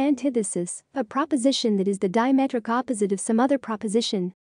Antithesis, a proposition that is the diametric opposite of some other proposition.